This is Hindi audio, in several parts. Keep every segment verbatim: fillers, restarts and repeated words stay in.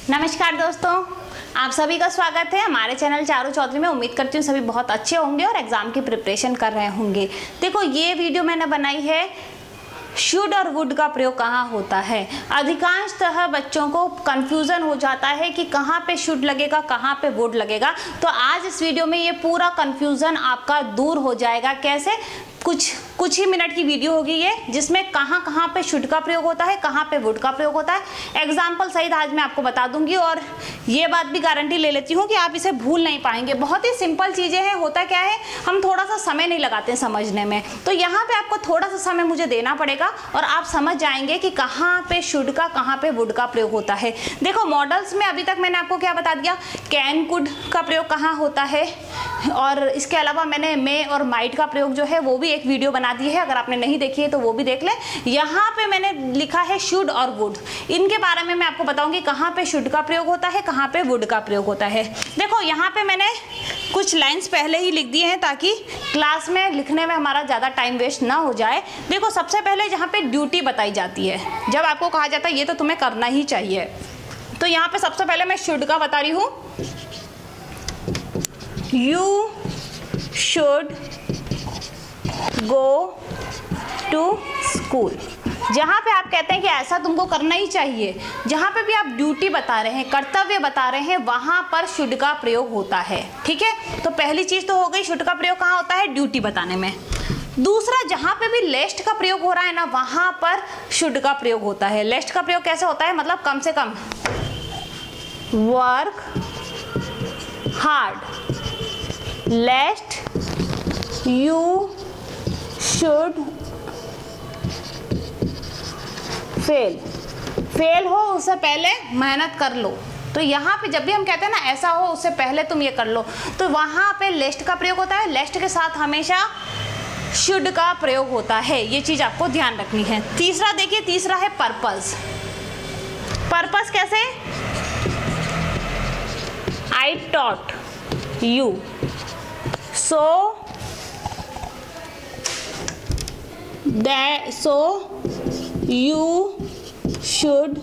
नमस्कार दोस्तों, आप सभी का स्वागत है हमारे चैनल चारू चौधरी में। उम्मीद करती हूँ सभी बहुत अच्छे होंगे और एग्जाम की प्रिपरेशन कर रहे होंगे। देखो, ये वीडियो मैंने बनाई है शुड और वुड का प्रयोग कहाँ होता है। अधिकांशतः बच्चों को कंफ्यूजन हो जाता है कि कहाँ पे शुड लगेगा, कहाँ पे वुड लगेगा। तो आज इस वीडियो में ये पूरा कंफ्यूजन आपका दूर हो जाएगा। कैसे? कुछ कुछ ही मिनट की वीडियो होगी ये, जिसमें कहाँ कहाँ पे शुड का प्रयोग होता है, कहाँ पे वुड का प्रयोग होता है, एग्जाम्पल सहित आज मैं आपको बता दूंगी। और ये बात भी गारंटी ले लेती हूँ कि आप इसे भूल नहीं पाएंगे। बहुत ही सिंपल चीज़ें हैं। होता क्या है, हम थोड़ा सा समय नहीं लगाते समझने में, तो यहाँ पे आपको थोड़ा सा समय मुझे देना पड़ेगा और आप समझ जाएंगे कि कहाँ पे शुड का, कहाँ पे वुड का प्रयोग होता है। देखो, मॉडल्स में अभी तक मैंने आपको क्या बता दिया, कैन कुड का प्रयोग कहाँ होता है, और इसके अलावा मैंने मे और माइट का प्रयोग जो है वो भी एक वीडियो बना दी है। अगर आपने नहीं देखी है तो वो भी देख ले। यहाँ पे मैंने लिखा है शुड और वुड। इनके बारे में मैं आपको बताऊंगी कहाँ पे शुड का प्रयोग होता है, कहाँ पे वुड का प्रयोग होता है। देखो, यहाँ पे मैंने कुछ लाइंस पहले ही लिख दिए हैं ताकि क्लास में लिखने में हमारा ज़्यादा टाइम वेस्ट ना हो जाए। देखो, सबसे पहले जहाँ पे ड्यूटी बताई जाती है, जब आपको कहा जाता है ये तो तुम्हें करना ही चाहिए, तो यहाँ पे सबसे पहले मैं शुड का बता रही हूँ। You should go to school। जहाँ पे आप कहते हैं कि ऐसा तुमको करना ही चाहिए, जहाँ पे भी आप ड्यूटी बता रहे हैं, कर्तव्य बता रहे हैं, वहाँ पर शुड का प्रयोग होता है। ठीक है, तो पहली चीज़ तो हो गई, शुड का प्रयोग कहाँ होता है, ड्यूटी बताने में। दूसरा, जहाँ पे भी लेस्ट का प्रयोग हो रहा है ना, वहाँ पर शुड का प्रयोग होता है। लेस्ट का प्रयोग कैसे होता है, मतलब कम से कम, work hard, lest you should fail. Fail हो उससे पहले मेहनत कर लो। तो यहाँ पे जब भी हम कहते हैं ना ऐसा हो उससे पहले तुम ये कर लो, तो वहाँ पे लेस्ट का प्रयोग होता है। लेस्ट के साथ हमेशा शुड का प्रयोग होता है, ये चीज़ आपको ध्यान रखनी है। तीसरा देखिए, तीसरा है पर्पस। पर्पस कैसे, I taught you so that so you should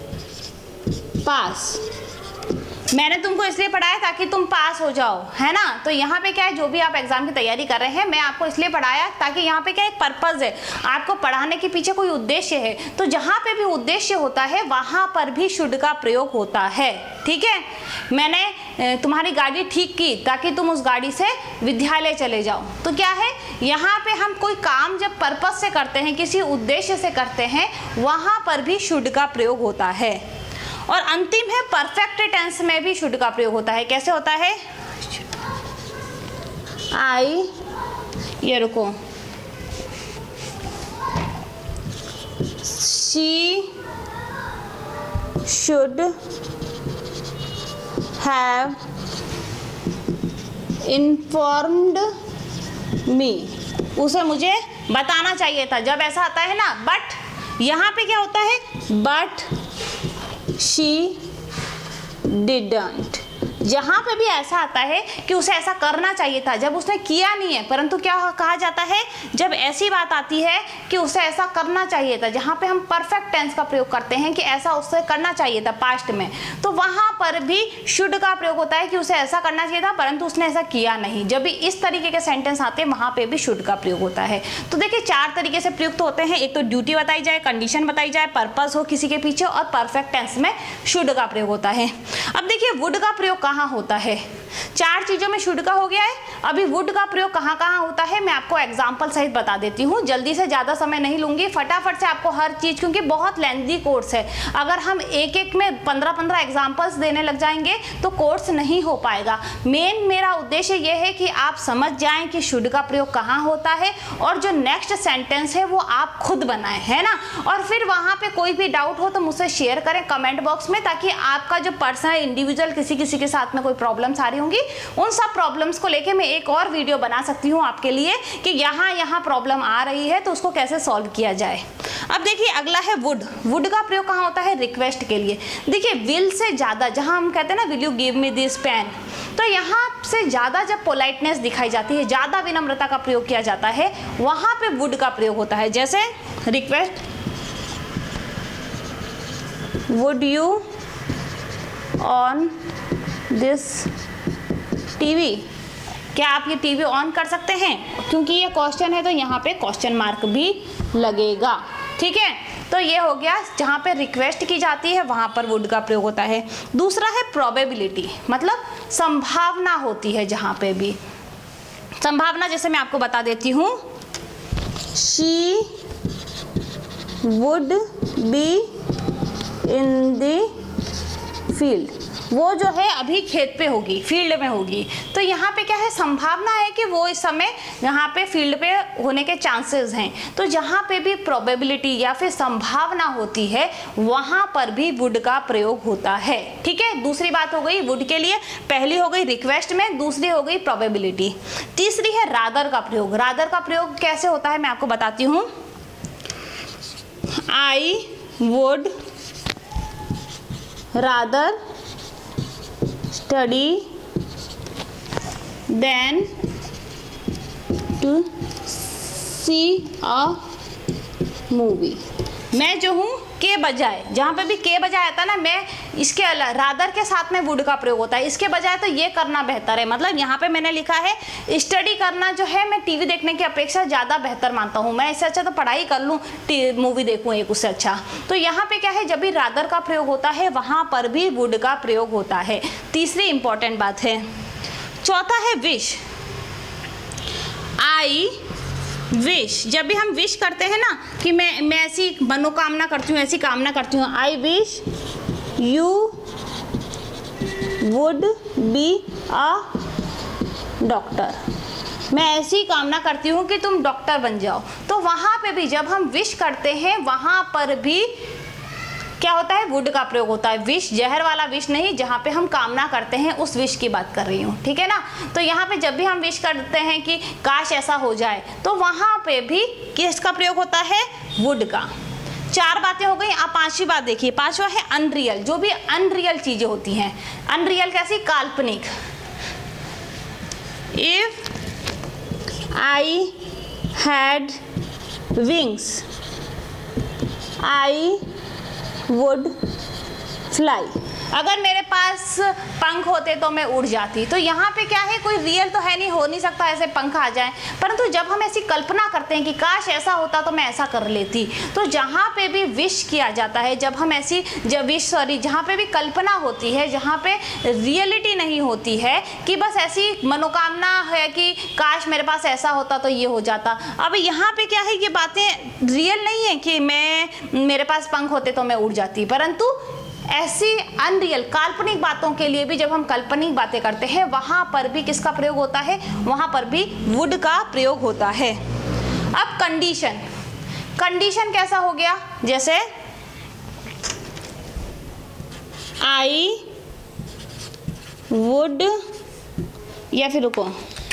pass। मैंने तुमको इसलिए पढ़ाया ताकि तुम पास हो जाओ, है ना। तो यहाँ पे क्या है, जो भी आप एग्जाम की तैयारी कर रहे हैं, मैं आपको इसलिए पढ़ाया ताकि यहाँ पे क्या एक पर्पस है, आपको पढ़ाने के पीछे कोई उद्देश्य है। तो जहाँ पे भी उद्देश्य होता है वहाँ पर भी शुड का प्रयोग होता है। ठीक है, मैंने तुम्हारी गाड़ी ठीक की ताकि तुम उस गाड़ी से विद्यालय चले जाओ। तो क्या है, यहाँ पे हम कोई काम जब पर्पस से करते हैं, किसी उद्देश्य से करते हैं, वहाँ पर भी शुड का प्रयोग होता है। और अंतिम है, परफेक्ट टेंस में भी शुड का प्रयोग होता है। कैसे होता है, आई, ये रुको, she should have informed me. उसे मुझे बताना चाहिए था। जब ऐसा आता है ना, बट यहाँ पे क्या होता है, बट she didn't। जहाँ पे भी ऐसा आता है कि उसे ऐसा करना चाहिए था, जब उसने किया नहीं है, परंतु क्या कहा जाता है, जब ऐसी बात आती है कि उसे ऐसा करना चाहिए था, जहाँ पे हम परफेक्ट टेंस का प्रयोग करते हैं कि ऐसा उसे करना चाहिए था पास्ट में, तो वहाँ पर भी शुड का प्रयोग होता है कि उसे ऐसा करना चाहिए था परंतु उसने ऐसा किया नहीं। जब भी इस तरीके के सेंटेंस आते हैं वहाँ पे भी शुड का प्रयोग होता है। तो देखिए, चार तरीके से प्रयुक्त होते हैं। एक तो ड्यूटी बताई जाए, कंडीशन बताई जाए, पर्पस हो किसी के पीछे, और परफेक्ट टेंस में शुड का प्रयोग होता है। अब देखिए, वुड का प्रयोग कहाँ होता है। चार चीजों में शुड का हो गया है, अभी वुड का प्रयोग कहाँ कहाँ होता है मैं आपको एग्जाम्पल सहित बता देती हूँ। जल्दी से, ज्यादा समय नहीं लूंगी, फटाफट से आपको हर चीज, क्योंकि बहुत लेंथी कोर्स है। अगर हम एक एक में पंद्रह पंद्रह एग्जाम्पल्स देने लग जाएंगे तो कोर्स नहीं हो पाएगा। मेन मेरा उद्देश्य यह है कि आप समझ जाएं कि शुड का प्रयोग कहाँ होता है, और जो नेक्स्ट सेंटेंस है वो आप खुद बनाएं, है ना। और फिर वहां पे कोई भी डाउट हो तो मुझसे शेयर करें कमेंट बॉक्स में, ताकि आपका जो पर्सनल इंडिविजुअल किसी किसी के साथ में कोई प्रॉब्लम्स आ रही होंगी, उन सब प्रॉब्लम्स को लेके मैं एक और वीडियो बना सकती हूँ आपके लिए कि यहाँ यहाँ प्रॉब्लम आ रही है तो उसको कैसे सॉल्व किया जाए। अब देखिए, अगला है वुड। वुड का प्रयोग कहाँ होता है, रिक्वेस्ट के लिए। देखिए, विल से ज़्यादा, जहाँ हम कहते हैं ना will you give me this pen, तो यहाँ से ज़्यादा जब पोलाइटनेस दिखाई जाती है, ज़्यादा विनम्रता का प्रयोग किया जाता है, वहाँ पे वुड का प्रयोग होता है। जैसे request, would you on this TV, क्या आप ये टीवी ऑन कर सकते हैं? क्योंकि ये क्वेश्चन है तो यहाँ पे क्वेश्चन मार्क भी लगेगा, ठीक है। तो ये हो गया जहाँ पे रिक्वेस्ट की जाती है वहाँ पर वुड का प्रयोग होता है। दूसरा है प्रोबेबिलिटी, मतलब संभावना होती है जहाँ पे भी संभावना, जैसे मैं आपको बता देती हूँ, she would be in the field, वो जो है अभी खेत पे होगी, फील्ड में होगी। तो यहाँ पे क्या है, संभावना है कि वो इस समय यहाँ पे फील्ड पे होने के चांसेस हैं। तो जहाँ पे भी प्रोबेबिलिटी या फिर संभावना होती है वहाँ पर भी वुड का प्रयोग होता है, ठीक है। दूसरी बात हो गई वुड के लिए, पहली हो गई रिक्वेस्ट में, दूसरी हो गई प्रोबेबिलिटी, तीसरी है रादर का प्रयोग। रादर का प्रयोग कैसे होता है मैं आपको बताती हूँ। I would rather study than to see a movie। मैं जो हूँ के बजाय, जहाँ पे भी के बजाय आता है ना, मैं इसके रादर के साथ में वुड का प्रयोग होता है, इसके बजाय तो ये करना बेहतर है। मतलब यहाँ पे मैंने लिखा है स्टडी करना जो है मैं टीवी देखने की अपेक्षा ज़्यादा बेहतर मानता हूँ, मैं इससे अच्छा तो पढ़ाई कर लूँ, मूवी देखूँ एक उससे अच्छा। तो यहाँ पे क्या है, जब भी रादर का प्रयोग होता है वहाँ पर भी वुड का प्रयोग होता है। तीसरी इंपॉर्टेंट बात है। चौथा है विश। आई विश, जब भी हम विश करते हैं ना कि मैं मैं ऐसी मनोकामना करती हूँ, ऐसी कामना करती हूँ, I wish you would be a doctor, मैं ऐसी कामना करती हूँ कि तुम डॉक्टर बन जाओ। तो वहाँ पे भी जब हम विश करते हैं वहाँ पर भी क्या होता है, वुड का प्रयोग होता है। विश जहर वाला विश नहीं, जहाँ पे हम कामना करते हैं उस विश की बात कर रही हूँ, ठीक है ना। तो यहाँ पे जब भी हम विश करते हैं कि काश ऐसा हो जाए, तो वहाँ पे भी किसका प्रयोग होता है, वुड का। चार बातें हो गई। आप पांचवी बात देखिए, पांचवा है अनरियल। जो भी अनरियल चीजें होती हैं, अनरियल कैसी, काल्पनिक। If I had wings I would fly, अगर मेरे पास पंख होते तो मैं उड़ जाती। तो यहाँ पे क्या है, कोई रियल तो है नहीं, हो नहीं सकता ऐसे पंख आ जाए, परंतु जब हम ऐसी कल्पना करते हैं कि काश ऐसा होता तो मैं ऐसा कर लेती, तो जहाँ पे भी विश किया जाता है, जब हम ऐसी जब विश सॉरी जहाँ पे भी कल्पना होती है, जहाँ पे रियलिटी नहीं होती है कि बस ऐसी मनोकामना है कि काश मेरे पास ऐसा होता तो ये हो जाता। अब यहाँ पे क्या है, ये बातें रियल नहीं है कि मैं मेरे पास पंख होते तो मैं उड़ जाती, परंतु ऐसी अनरियल काल्पनिक बातों के लिए भी जब हम काल्पनिक बातें करते हैं वहां पर भी किसका प्रयोग होता है, वहां पर भी वुड का प्रयोग होता है। अब कंडीशन, कंडीशन कैसा हो गया, जैसे आई वुड, या फिर रुको,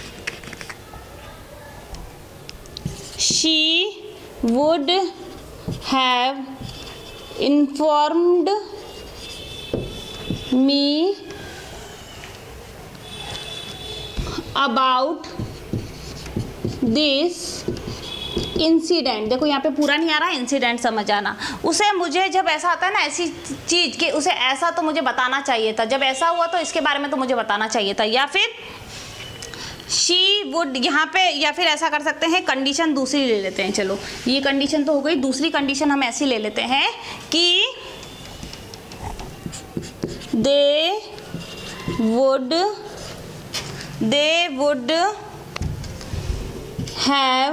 she would have informed me about this incident. देखो यहाँ पे पूरा नहीं आ रहा, इंसिडेंट समझ आना। उसे मुझे जब ऐसा आता है ना ऐसी चीज के, उसे ऐसा तो मुझे बताना चाहिए था, जब ऐसा हुआ तो इसके बारे में तो मुझे बताना चाहिए था। या फिर शी वुड, यहाँ पे या फिर ऐसा कर सकते हैं, कंडीशन दूसरी ले लेते हैं। चलो ये कंडीशन तो हो गई, दूसरी कंडीशन हम ऐसी ले लेते हैं कि they would they would have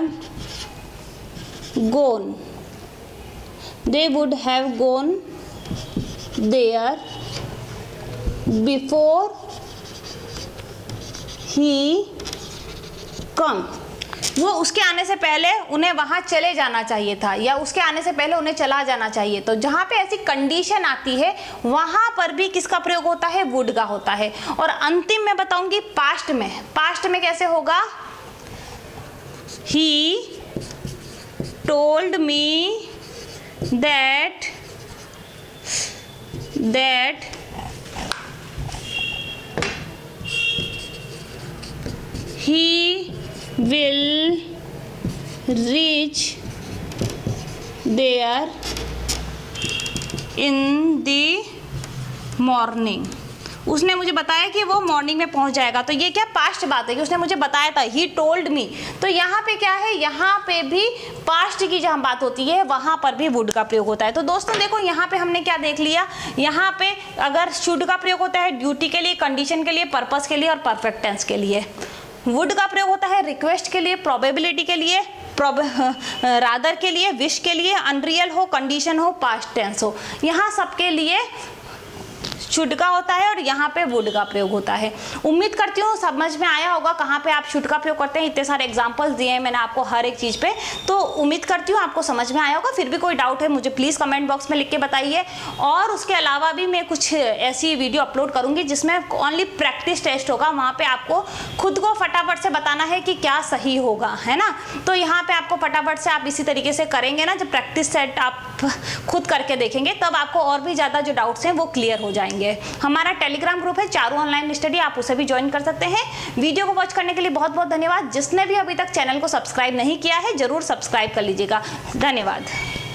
gone they would have gone there before he come, वो उसके आने से पहले उन्हें वहां चले जाना चाहिए था, या उसके आने से पहले उन्हें चला जाना चाहिए। तो जहां पे ऐसी कंडीशन आती है वहां पर भी किसका प्रयोग होता है, वुड का होता है। और अंतिम में बताऊंगी पास्ट में, पास्ट में कैसे होगा, he told me that that he will reach there in the morning। उसने मुझे बताया कि वो मॉर्निंग में पहुंच जाएगा, तो ये क्या पास्ट बात है कि उसने मुझे बताया था, ही टोल्ड मी। तो यहाँ पे क्या है, यहाँ पे भी पास्ट की जहाँ बात होती है वहाँ पर भी वुड का प्रयोग होता है। तो दोस्तों देखो यहाँ पे हमने क्या देख लिया, यहाँ पे अगर शुड का प्रयोग होता है ड्यूटी के लिए, कंडीशन के लिए, पर्पस के लिए और परफेक्ट टेंस के लिए। वुड का प्रयोग होता है रिक्वेस्ट के लिए, प्रोबेबिलिटी के लिए, रादर के लिए, विश के लिए, अनरियल हो, कंडीशन हो, पास्ट टेंस हो, यहाँ सबके लिए शुड का होता है और यहाँ पे वुड का प्रयोग होता है। उम्मीद करती हूँ समझ में आया होगा कहाँ पे आप शुड का प्रयोग करते हैं। इतने सारे एग्जांपल्स दिए हैं मैंने आपको हर एक चीज़ पे, तो उम्मीद करती हूँ आपको समझ में आया होगा। फिर भी कोई डाउट है मुझे प्लीज़ कमेंट बॉक्स में लिख के बताइए। और उसके अलावा भी मैं कुछ ऐसी वीडियो अपलोड करूँगी जिसमें ओनली प्रैक्टिस टेस्ट होगा, वहाँ पर आपको खुद को फटाफट से बताना है कि क्या सही होगा, है ना। तो यहाँ पर आपको फटाफट से आप इसी तरीके से करेंगे ना, जब प्रैक्टिस सेट आप खुद करके देखेंगे तब आपको और भी ज़्यादा जो डाउट्स हैं वो क्लियर हो जाएंगे। हमारा टेलीग्राम ग्रुप है चारू ऑनलाइन स्टडी, आप उसे भी ज्वाइन कर सकते हैं। वीडियो को वॉच करने के लिए बहुत बहुत धन्यवाद। जिसने भी अभी तक चैनल को सब्सक्राइब नहीं किया है जरूर सब्सक्राइब कर लीजिएगा। धन्यवाद।